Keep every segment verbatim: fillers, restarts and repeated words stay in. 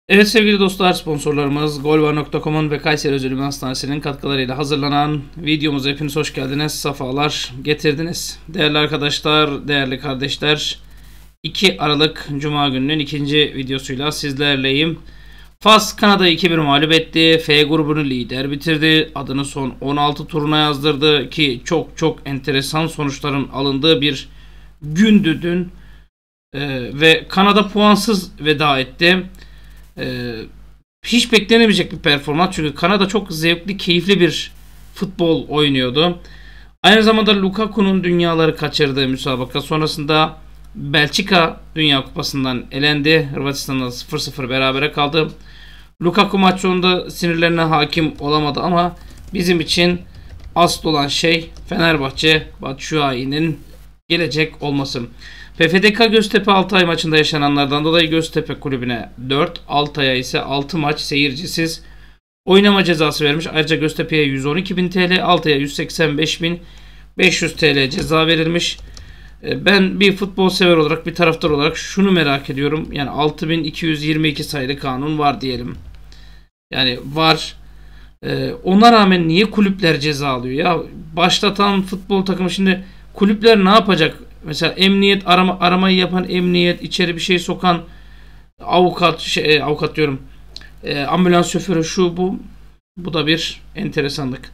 Evet sevgili dostlar, sponsorlarımız golvar nokta com'un ve Kayseri Özel Ünlü Hastanesi'nin katkılarıyla hazırlanan videomuza hepiniz hoş geldiniz, safalar getirdiniz. Değerli arkadaşlar, değerli kardeşler, iki Aralık Cuma gününün ikinci videosuyla sizlerleyim. Fas Kanada'yı iki bir mağlup etti. F grubunu lider bitirdi. Adını son on altı turuna yazdırdı ki çok çok enteresan sonuçların alındığı bir gündü dün. Ee, ve Kanada puansız veda etti. Ee, hiç beklenemeyecek bir performans, çünkü Kanada çok zevkli, keyifli bir futbol oynuyordu. Aynı zamanda Lukaku'nun dünyaları kaçırdığı müsabaka sonrasında Belçika Dünya Kupası'ndan elendi. Hırvatistan'la sıfır sıfır berabere kaldı. Lukaku maç sonunda sinirlerine hakim olamadı ama bizim için asıl olan şey Fenerbahçe Batshuayi'nin gelecek olması. P F D K Göztepe Altay maçında yaşananlardan dolayı Göztepe kulübüne dört, Altay'a ise altı maç seyircisiz oynama cezası vermiş. Ayrıca Göztepe'ye yüz on iki bin T L, Altay'a yüz seksen beş bin beş yüz T L ceza verilmiş. Ben bir futbol sever olarak, bir taraftar olarak şunu merak ediyorum. Yani altı bin iki yüz yirmi iki sayılı kanun var diyelim. Yani var. Ona rağmen niye kulüpler ceza alıyor? Ya başlatan futbol takımı, şimdi kulüpler ne yapacak? Mesela emniyet arama, aramayı yapan emniyet, içeri bir şey sokan avukat, şey, avukat diyorum, e, ambulans şoförü, şu bu. Bu da bir enteresanlık.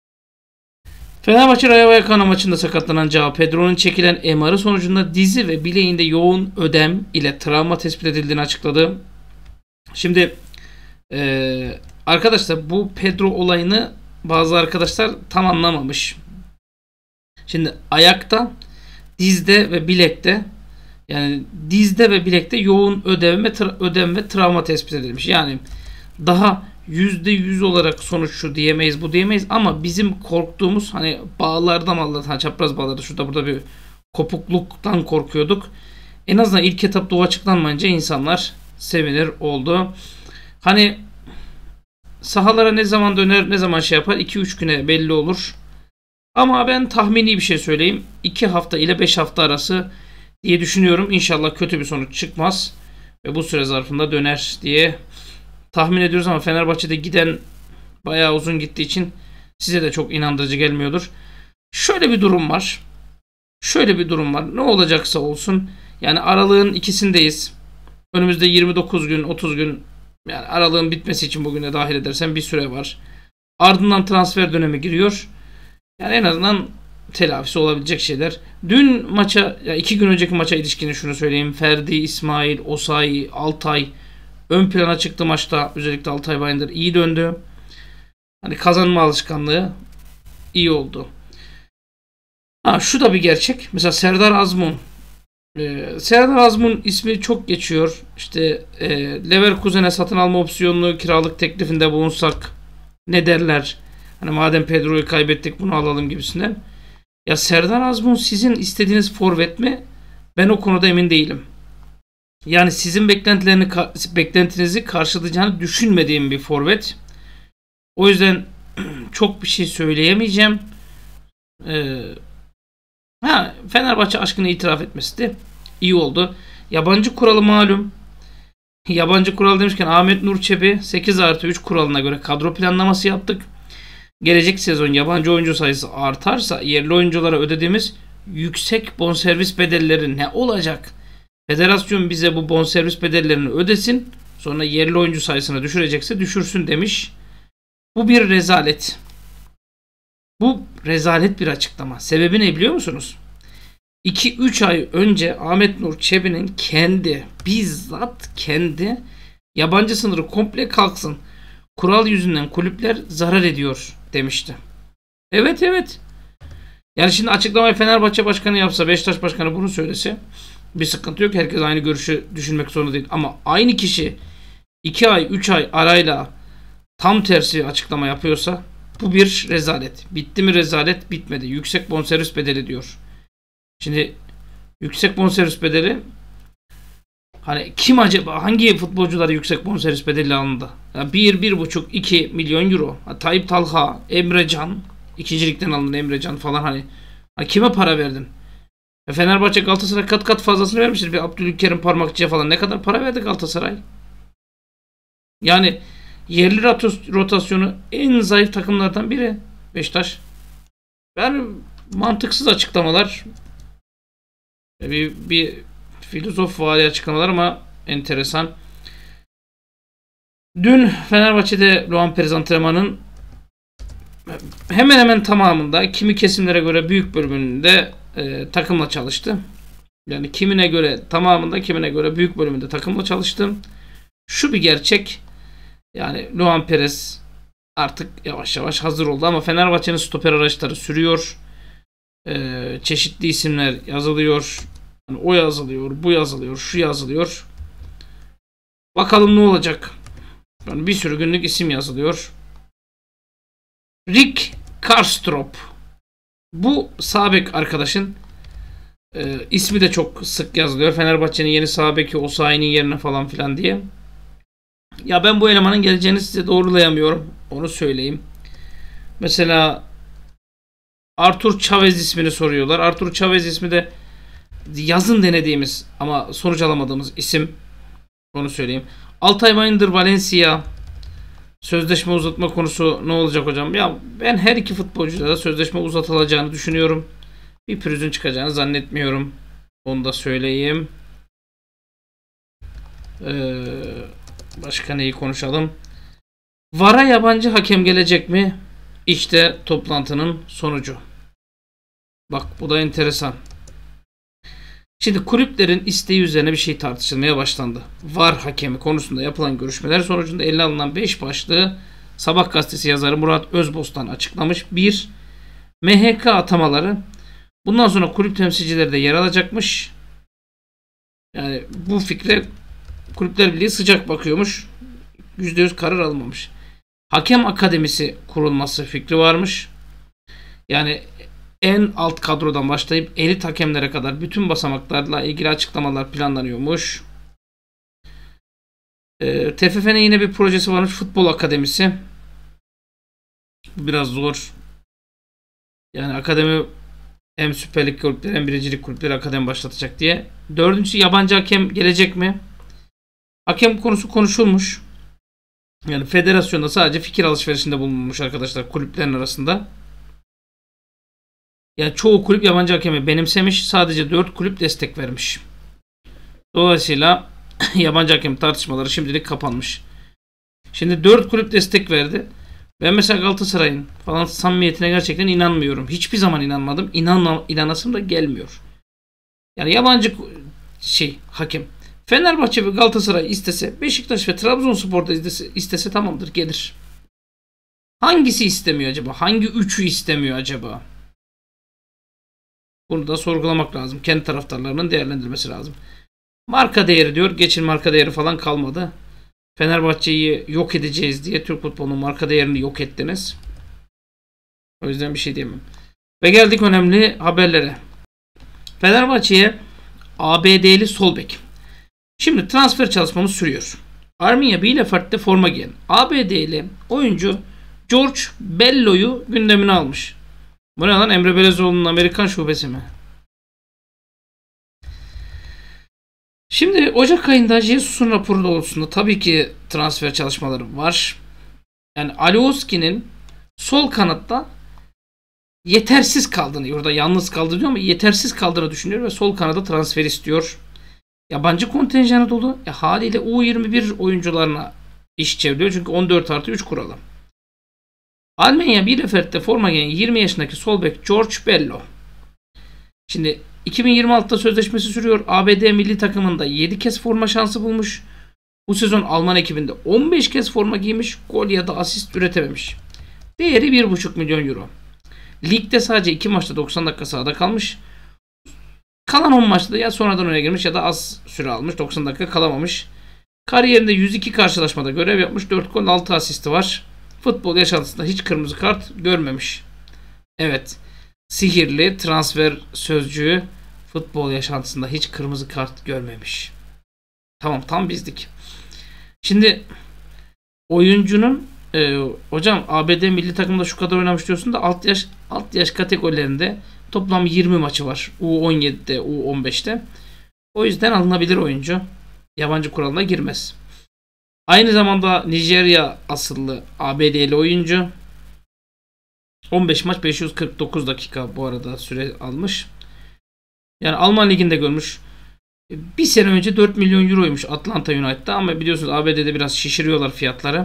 Fenerbahçe Rayo Vallecano maçında sakatlanan João Pedro'nun çekilen M R'ı sonucunda dizi ve bileğinde yoğun ödem ile travma tespit edildiğini açıkladı. Şimdi e, arkadaşlar, bu Pedro olayını bazı arkadaşlar tam anlamamış. Şimdi ayakta, dizde ve bilekte, yani dizde ve bilekte yoğun ödem ve, ödem ve travma tespit edilmiş. Yani daha yüzde yüz olarak sonuç şu diyemeyiz, bu diyemeyiz, ama bizim korktuğumuz, hani bağlarda mallarda, hani çapraz bağlarda şurada burada bir kopukluktan korkuyorduk. En azından ilk etapta o açıklanmayınca insanlar sevinir oldu. Hani sahalara ne zaman döner, ne zaman şey yapar, iki üç güne belli olur. Ama ben tahmini bir şey söyleyeyim. iki hafta ile beş hafta arası diye düşünüyorum. İnşallah kötü bir sonuç çıkmaz ve bu süre zarfında döner diye tahmin ediyoruz, ama Fenerbahçe'de giden bayağı uzun gittiği için size de çok inandırıcı gelmiyordur. Şöyle bir durum var. Şöyle bir durum var. Ne olacaksa olsun. Yani aralığın ikisindeyiz. Önümüzde yirmi dokuz gün, otuz gün, yani aralığın bitmesi için bugüne dahil edersen bir süre var. Ardından transfer dönemi giriyor. Yani en azından telafisi olabilecek şeyler. Dün maça, ya iki gün önceki maça ilişkin şunu söyleyeyim. Ferdi, İsmail, Osayi, Altay ön plana çıktı maçta. Özellikle Altay Bayındır iyi döndü. Hani kazanma alışkanlığı iyi oldu. Ha, şu da bir gerçek. Mesela Serdar Azmun. Ee, Serdar Azmun ismi çok geçiyor. İşte e, Leverkusen'e satın alma opsiyonlu kiralık teklifinde bulunsak ne derler? Hani madem Pedro'yu kaybettik, bunu alalım gibisinden. Ya Serdar Azmun sizin istediğiniz forvet mi? Ben o konuda emin değilim. Yani sizin beklentilerini beklentinizi karşılayacağını düşünmediğim bir forvet. O yüzden çok bir şey söyleyemeyeceğim. Ee, ha, Fenerbahçe aşkını itiraf etmesi de iyi oldu. Yabancı kuralı malum. Yabancı kural demişken Ahmet Nur Çebi sekiz artı üç kuralına göre kadro planlaması yaptık. Gelecek sezon yabancı oyuncu sayısı artarsa yerli oyunculara ödediğimiz yüksek bonservis bedelleri ne olacak? Federasyon bize bu bonservis bedellerini ödesin, sonra yerli oyuncu sayısını düşürecekse düşürsün demiş. Bu bir rezalet. Bu rezalet bir açıklama. Sebebi ne biliyor musunuz? iki üç ay önce Ahmet Nur Çebi'nin kendi, bizzat kendi yabancı sınırı komple kalksın, kural yüzünden kulüpler zarar ediyor demişti. Evet evet. Yani şimdi açıklamayı Fenerbahçe Başkanı yapsa, Beşiktaş Başkanı bunu söylese bir sıkıntı yok. Herkes aynı görüşü düşünmek zorunda değil. Ama aynı kişi iki ay, üç ay arayla tam tersi açıklama yapıyorsa bu bir rezalet. Bitti mi rezalet? Bitmedi. Yüksek bonservis bedeli diyor. Şimdi yüksek bonservis bedeli, hani kim acaba, hangi futbolcular yüksek bonservis bedeli alındı? Yani bir, bir buçuk, iki milyon euro. Ha, Tayyip Talha, Emre Can, ikinci ligden alındı Emre Can falan, hani, hani kime para verdin? E Fenerbahçe Galatasaray kat kat fazlasını vermiştir. Bir Abdülkerim Parmakçı'ya falan ne kadar para verdi Galatasaray? Yani yerli rotas- rotasyonu en zayıf takımlardan biri Beşiktaş. Yani mantıksız açıklamalar. Bir, bir filozof vari açıklamalar ama enteresan. Dün Fenerbahçe'de Luan Perez antrenmanın hemen hemen tamamında, kimi kesimlere göre büyük bölümünde e, takımla çalıştı. Yani kimine göre tamamında, kimine göre büyük bölümünde takımla çalıştı. Şu bir gerçek. Yani Luan Perez artık yavaş yavaş hazır oldu ama Fenerbahçe'nin stoper araçları sürüyor. Ee, çeşitli isimler yazılıyor. Yani o yazılıyor, bu yazılıyor, şu yazılıyor. Bakalım ne olacak. Yani bir sürü günlük isim yazılıyor. Rick Karstrop. Bu sağ bek arkadaşın e, ismi de çok sık yazılıyor. Fenerbahçe'nin yeni sağ beki Osayi'nin yerine falan filan diye. Ya ben bu elemanın geleceğini size doğrulayamıyorum. Onu söyleyeyim. Mesela Artur Chavez ismini soruyorlar. Artur Chavez ismi de yazın denediğimiz ama sonuç alamadığımız isim. Onu söyleyeyim. Altay Bayındır Valencia sözleşme uzatma konusu ne olacak hocam? Ya ben her iki futbolcuda da sözleşme uzatılacağını düşünüyorum. Bir pürüzün çıkacağını zannetmiyorum. Onu da söyleyeyim. Ee, başka neyi konuşalım? VAR'a yabancı hakem gelecek mi? İşte toplantının sonucu. Bak bu da enteresan. Şimdi kulüplerin isteği üzerine bir şey tartışılmaya başlandı. VAR hakemi konusunda yapılan görüşmeler sonucunda eline alınan beş başlığı Sabah gazetesi yazarı Murat Özbostan açıklamış. bir. M H K atamaları. Bundan sonra kulüp temsilcileri de yer alacakmış. Yani bu fikre Kulüpler Birliği sıcak bakıyormuş. yüzde yüz karar alınmamış. Hakem akademisi kurulması fikri varmış. Yani en alt kadrodan başlayıp elit hakemlere kadar bütün basamaklarla ilgili açıklamalar planlanıyormuş. E, T F F'nin yine bir projesi varmış. Futbol Akademisi. Biraz zor. Yani akademi hem Süper Lig kulüpleri hem Birincilik kulüpleri akademi başlatacak diye. Dördüncüsü yabancı hakem gelecek mi? Hakem konusu konuşulmuş. Yani federasyonda sadece fikir alışverişinde bulunmuş arkadaşlar kulüplerin arasında. Yani çoğu kulüp yabancı hakemi benimsemiş. Sadece dört kulüp destek vermiş. Dolayısıyla yabancı hakem tartışmaları şimdilik kapanmış. Şimdi dört kulüp destek verdi. Ben mesela Galatasaray'ın falan samimiyetine gerçekten inanmıyorum. Hiçbir zaman inanmadım. İnan, inanasım da gelmiyor. Yani yabancı şey hakem. Fenerbahçe ve Galatasaray istese, Beşiktaş ve Trabzonspor da istese, istese tamamdır, gelir. Hangisi istemiyor acaba? Hangi üçü istemiyor acaba? Bunu da sorgulamak lazım. Kendi taraftarlarının değerlendirmesi lazım. Marka değeri diyor. Geçin marka değeri falan kalmadı. Fenerbahçe'yi yok edeceğiz diye Türk futbolunun marka değerini yok ettiniz. O yüzden bir şey diyemem. Ve geldik önemli haberlere. Fenerbahçe'ye A B D'li sol bek. Şimdi transfer çalışmamız sürüyor. Arminia Bielefeld'de forma giyen A B D'li oyuncu George Bello'yu gündemine almış. Bu ne lan, Emre Belezoğlu'nun Amerikan şubesi mi? Şimdi Ocak ayında Jesus'un raporu doğrultusunda tabii ki transfer çalışmaları var. Yani Alioski'nin sol kanatta yetersiz kaldığını, orada yalnız kaldığını diyor ama yetersiz kaldığını düşünüyor ve sol kanada transfer istiyor. Yabancı kontenjanı dolu. E, haliyle U yirmi bir oyuncularına iş çeviriyor. Çünkü on dört artı üç kuralı. Almanya Bielefeld'de forma giyen yirmi yaşındaki sol bek George Bello. Şimdi iki bin yirmi altıda sözleşmesi sürüyor. A B D milli takımında yedi kez forma şansı bulmuş. Bu sezon Alman ekibinde on beş kez forma giymiş. Gol ya da asist üretememiş. Değeri bir buçuk milyon euro. Ligde sadece iki maçta doksan dakika sahada kalmış. Kalan on maçta da ya sonradan öne girmiş ya da az süre almış. doksan dakika kalamamış. Kariyerinde yüz iki karşılaşmada görev yapmış. dört gol altı asisti var. Futbol yaşantısında hiç kırmızı kart görmemiş. Evet. Sihirli transfer sözcüğü futbol yaşantısında hiç kırmızı kart görmemiş. Tamam, tam bizdik. Şimdi oyuncunun e, hocam A B D milli takımda şu kadar oynamış diyorsun da alt yaş alt yaş kategorilerinde toplam yirmi maçı var. U on yedide, U on beşte. O yüzden alınabilir oyuncu. Yabancı kuralına girmez. Aynı zamanda Nijerya asıllı A B D'li oyuncu. on beş maç beş yüz kırk dokuz dakika bu arada süre almış. Yani Alman liginde görmüş. Bir sene önce dört milyon euroymuş Atlanta United'da ama biliyorsunuz A B D'de biraz şişiriyorlar fiyatları.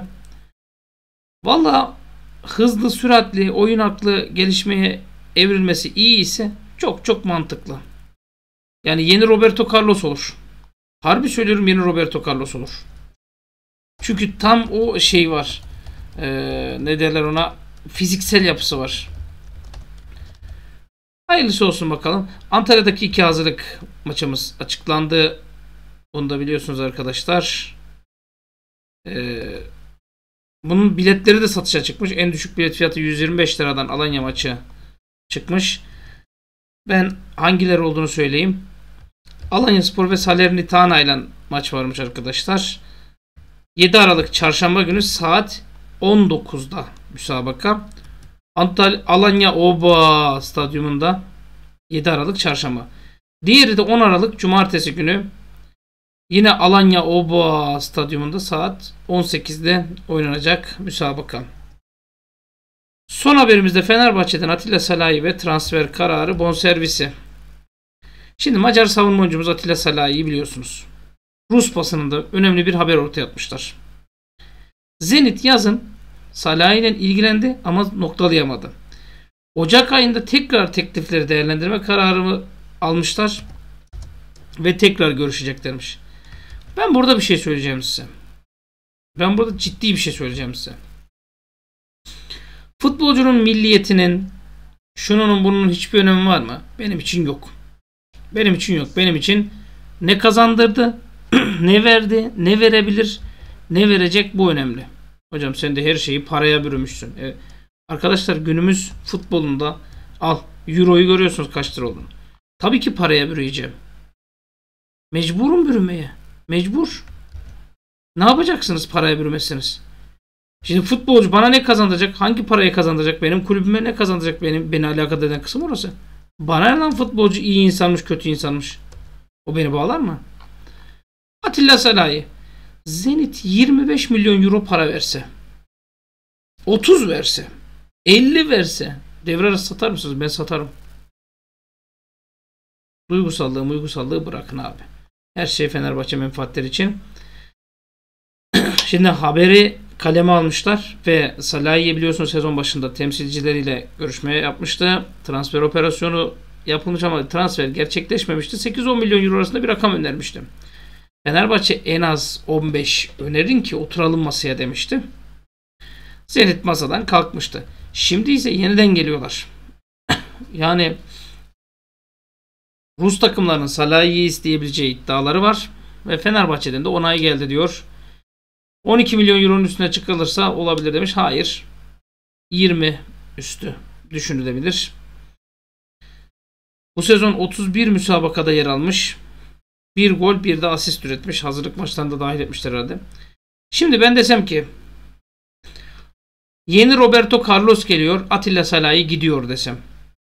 Valla hızlı, süratli, oyun aklı gelişmeye evrilmesi iyi ise çok çok mantıklı. Yani yeni Roberto Carlos olur. Harbi söylüyorum, yeni Roberto Carlos olur. Çünkü tam o şey var. Ee, ne derler ona? Fiziksel yapısı var. Hayırlısı olsun bakalım. Antalya'daki iki hazırlık maçımız açıklandı. Onu da biliyorsunuz arkadaşlar. Ee, bunun biletleri de satışa çıkmış. En düşük bilet fiyatı yüz yirmi beş liradan Alanya maçı çıkmış. Ben hangileri olduğunu söyleyeyim. Alanyaspor ve Salernitana ile maç varmış arkadaşlar. yedi Aralık Çarşamba günü saat on dokuzda müsabaka. Antalya Alanya Oba Stadyumunda yedi Aralık Çarşamba. Diğeri de on Aralık Cumartesi günü yine Alanya Oba Stadyumunda saat on sekizde oynanacak müsabaka. Son haberimizde Fenerbahçe'den Atilla Salahi ve transfer kararı bonservisi. Şimdi Macar savunma oyuncumuz Atilla Salahi'yi biliyorsunuz. Rus basınında önemli bir haber ortaya atmışlar. Zenit yazın Salahi ile ilgilendi ama noktalayamadı. Ocak ayında tekrar teklifleri değerlendirme kararını almışlar ve tekrar görüşeceklermiş. Ben burada bir şey söyleyeceğim size. Ben burada ciddi bir şey söyleyeceğim size. Futbolcunun milliyetinin, şunun bunun hiçbir önemi var mı? Benim için yok. Benim için yok. Benim için ne kazandırdı, ne verdi, ne verebilir, ne verecek, bu önemli. Hocam sen de her şeyi paraya bürümüşsün. Evet. Arkadaşlar günümüz futbolunda al Euro'yu görüyorsunuz kaç lira olduğunu. Tabii ki paraya bürüyeceğim. Mecburum bürümeye. Mecbur. Ne yapacaksınız paraya bürümesiniz? Şimdi futbolcu bana ne kazandıracak? Hangi parayı kazandıracak? Benim kulübüme ne kazandıracak? Benim beni alakadar eden kısım orası. Bana ne lan futbolcu iyi insanmış, kötü insanmış? O beni bağlar mı? Atilla Salahi. Zenit yirmi beş milyon euro para verse, otuz verse, elli verse devre arası satar mısınız? Ben satarım. Duygusallığı, duygusallığı bırakın abi. Her şey Fenerbahçe menfaatleri için. Şimdi haberi kaleme almışlar ve Salahi'yi biliyorsunuz sezon başında temsilcileriyle görüşmeye yapmıştı. Transfer operasyonu yapılmış ama transfer gerçekleşmemişti. sekiz on milyon euro arasında bir rakam önermişti. Fenerbahçe en az on beş önerin ki oturalım masaya demişti. Zenit masadan kalkmıştı. Şimdi ise yeniden geliyorlar. Yani Rus takımlarının Salahi'yi isteyebileceği iddiaları var ve Fenerbahçe'den de onay geldi diyor. on iki milyon euronun üstüne çıkılırsa olabilir demiş. Hayır. yirmi üstü düşünülebilir. Bu sezon otuz bir müsabakada yer almış. Bir gol, bir de asist üretmiş. Hazırlık maçlarında dahil etmişler herhalde. Şimdi ben desem ki yeni Roberto Carlos geliyor, Atilla Salahi gidiyor desem.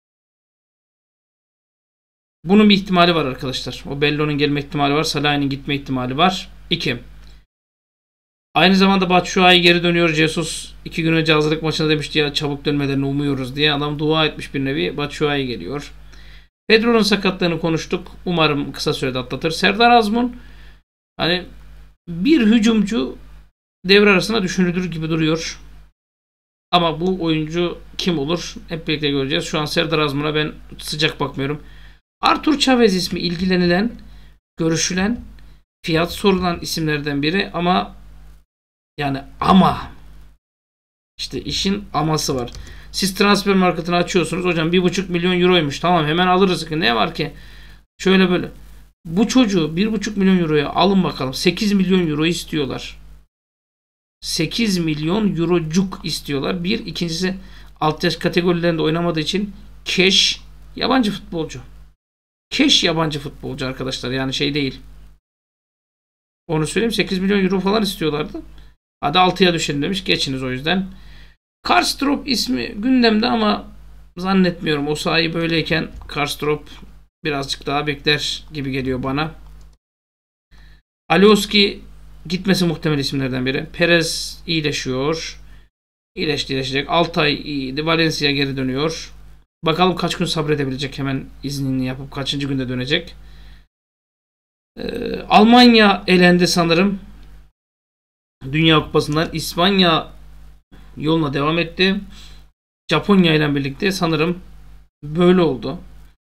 Bunun bir ihtimali var arkadaşlar. O Bello'nun gelme ihtimali var. Salahi'nin gitme ihtimali var. iki. Aynı zamanda Batshuayi geri dönüyor. Jesus iki gün önce hazırlık maçında demişti ya çabuk dönmelerini umuyoruz diye. Adam dua etmiş bir nevi. Batshuayi geliyor. Pedro'nun sakatlığını konuştuk. Umarım kısa sürede atlatır. Serdar Azmun hani bir hücumcu devre arasında düşünülür gibi duruyor. Ama bu oyuncu kim olur? Hep birlikte göreceğiz. Şu an Serdar Azmun'a ben sıcak bakmıyorum. Artur Chavez ismi ilgilenilen, görüşülen, fiyat sorulan isimlerden biri ama yani ama işte işin aması var. Siz transfer marketini açıyorsunuz. Hocam bir buçuk milyon euroymuş. Tamam hemen alırız. Ne var ki? Şöyle böyle. Bu çocuğu bir buçuk milyon euroya alın bakalım. sekiz milyon euro istiyorlar. sekiz milyon eurocuk istiyorlar. Bir. ikincisi alt yaş kategorilerinde oynamadığı için cash yabancı futbolcu. Cash yabancı futbolcu arkadaşlar. Yani şey değil. Onu söyleyeyim. sekiz milyon euro falan istiyorlardı. Hadi altıya düşelim demiş. Geçiniz o yüzden. Karstrop ismi gündemde ama zannetmiyorum. O sahi böyleyken Karstrop birazcık daha bekler gibi geliyor bana. Alioski gitmesi muhtemel isimlerden biri. Perez iyileşiyor. İyileşti, iyileşecek. Altay iyiydi. Valencia geri dönüyor. Bakalım kaç gün sabredebilecek, hemen iznini yapıp kaçıncı günde dönecek. Ee, Almanya elendi sanırım. Dünya Kupası'ndan. İspanya yoluna devam etti. Japonya ile birlikte sanırım böyle oldu.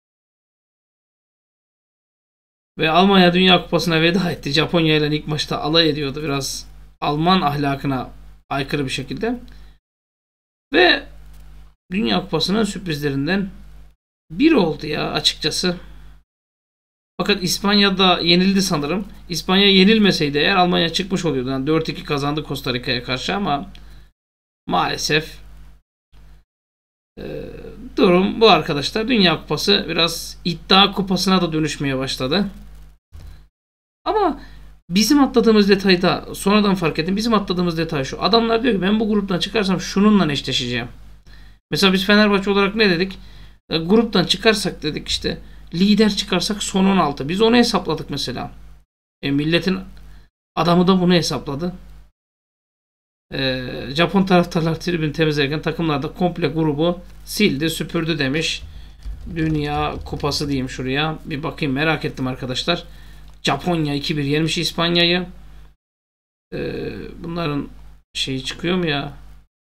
Ve Almanya Dünya Kupası'na veda etti. Japonya ile ilk maçta alay ediyordu. Biraz Alman ahlakına aykırı bir şekilde. Ve Dünya Kupası'nın sürprizlerinden biri oldu ya açıkçası. Fakat İspanya'da yenildi sanırım. İspanya yenilmeseydi eğer Almanya çıkmış oluyordu. Yani dört iki kazandı Costa Rica'ya karşı ama maalesef e, durum bu arkadaşlar. Dünya Kupası biraz iddia kupasına da dönüşmeye başladı. Ama bizim atladığımız detayda sonradan fark ettim. Bizim atladığımız detay şu. Adamlar diyor ki ben bu gruptan çıkarsam şununla eşleşeceğim. Mesela biz Fenerbahçe olarak ne dedik? E, gruptan çıkarsak dedik işte lider çıkarsak son on altı. Biz onu hesapladık mesela. E, milletin adamı da bunu hesapladı. E, Japon taraftarlar tribün temizlerken takımlar da komple grubu sildi, süpürdü demiş. Dünya Kupası diyeyim şuraya. Bir bakayım, merak ettim arkadaşlar. Japonya iki bir yenmiş İspanya'yı. E, bunların şeyi çıkıyor mu ya?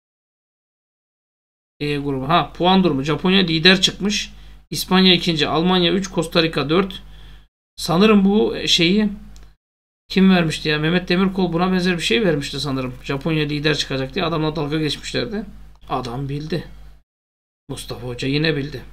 E grubu. Ha, puan durumu. Japonya lider çıkmış. İspanya ikinci. Almanya üç. Costa Rica dört. Sanırım bu şeyi kim vermişti ya? Mehmet Demirkol buna benzer bir şey vermişti sanırım. Japonya lider çıkacak diye adamla dalga geçmişlerdi. Adam bildi. Mustafa Hoca yine bildi.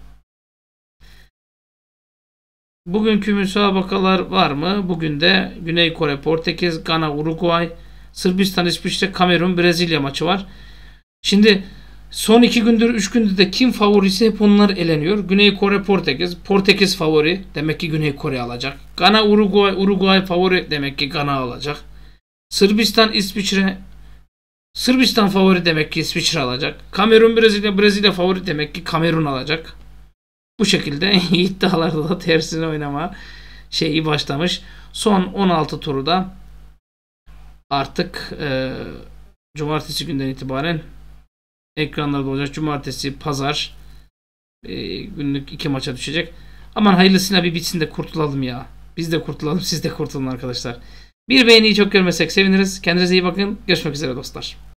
Bugünkü müsabakalar var mı? Bugün de Güney Kore, Portekiz, Gana, Uruguay, Sırbistan, İsviçre, Kamerun, Brezilya maçı var. Şimdi son iki gündür, üç gündür de kim favorisi hep onlar eleniyor. Güney Kore, Portekiz. Portekiz favori. Demek ki Güney Kore alacak. Gana, Uruguay. Uruguay favori. Demek ki Gana alacak. Sırbistan, İsviçre. Sırbistan favori. Demek ki İsviçre alacak. Kamerun, Brezilya. Brezilya favori. Demek ki Kamerun alacak. Bu şekilde iddialarda da tersine oynama şeyi başlamış. Son on altı turu da artık e, cumartesi günden itibaren ekranlarda olacak. Cumartesi, pazar e, günlük iki maça düşecek. Aman hayırlısıyla bir bitsin de kurtulalım ya. Biz de kurtulalım, siz de kurtulun arkadaşlar. Bir beğeniyi çok görmesek seviniriz. Kendinize iyi bakın. Görüşmek üzere dostlar.